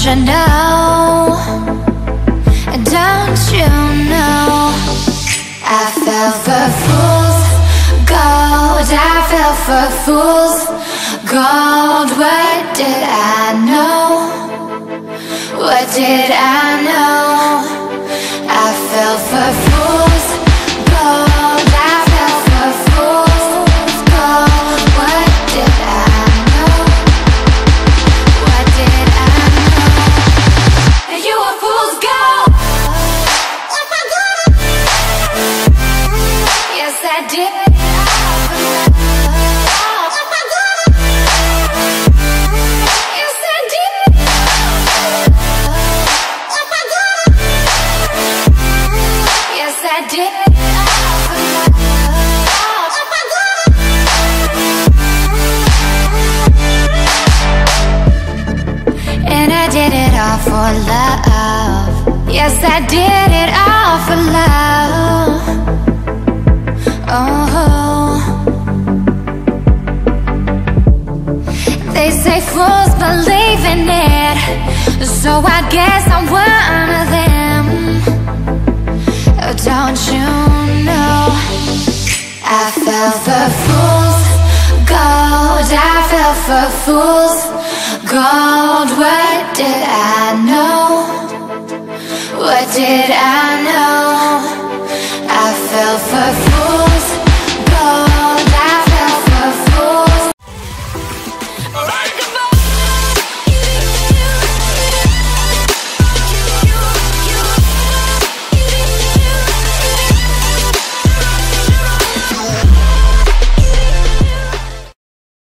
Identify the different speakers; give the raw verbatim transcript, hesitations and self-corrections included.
Speaker 1: you know? Don't you know? I fell for fools gold. I fell for fools gold. What did I know? What did I know? I fell for fools gold. I fell for fools gold. What did I know? What did I know? You were fool's gold. Yes, I did. And I did it all for love. Yes, I did it all for love. Oh, they say fools believe in it, so I guess I'm one of them. Don't you know? I fell for fools gold. I fell for fools gold. What did I know? What did I know?